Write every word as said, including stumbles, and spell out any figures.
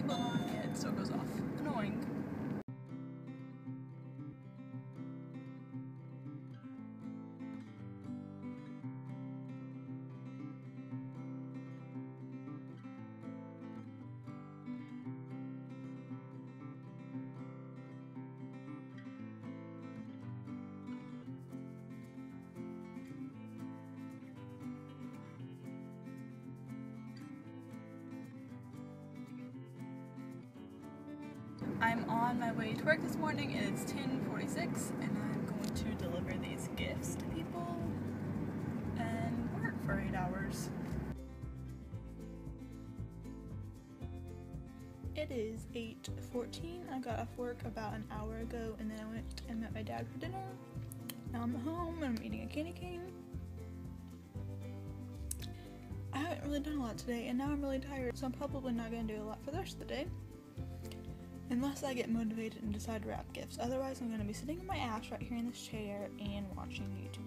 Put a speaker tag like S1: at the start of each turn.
S1: seatbelt on, yeah, it still goes off. Annoying. I'm on my way to work this morning and it's ten forty-six and I'm going to deliver these gifts to people and work for eight hours. It is eight fourteen. I got off work about an hour ago and then I went and met my dad for dinner. Now I'm home and I'm eating a candy cane. I haven't really done a lot today and now I'm really tired, so I'm probably not going to do a lot for the rest of the day. Unless I get motivated and decide to wrap gifts. Otherwise, I'm going to be sitting on my ass right here in this chair and watching YouTube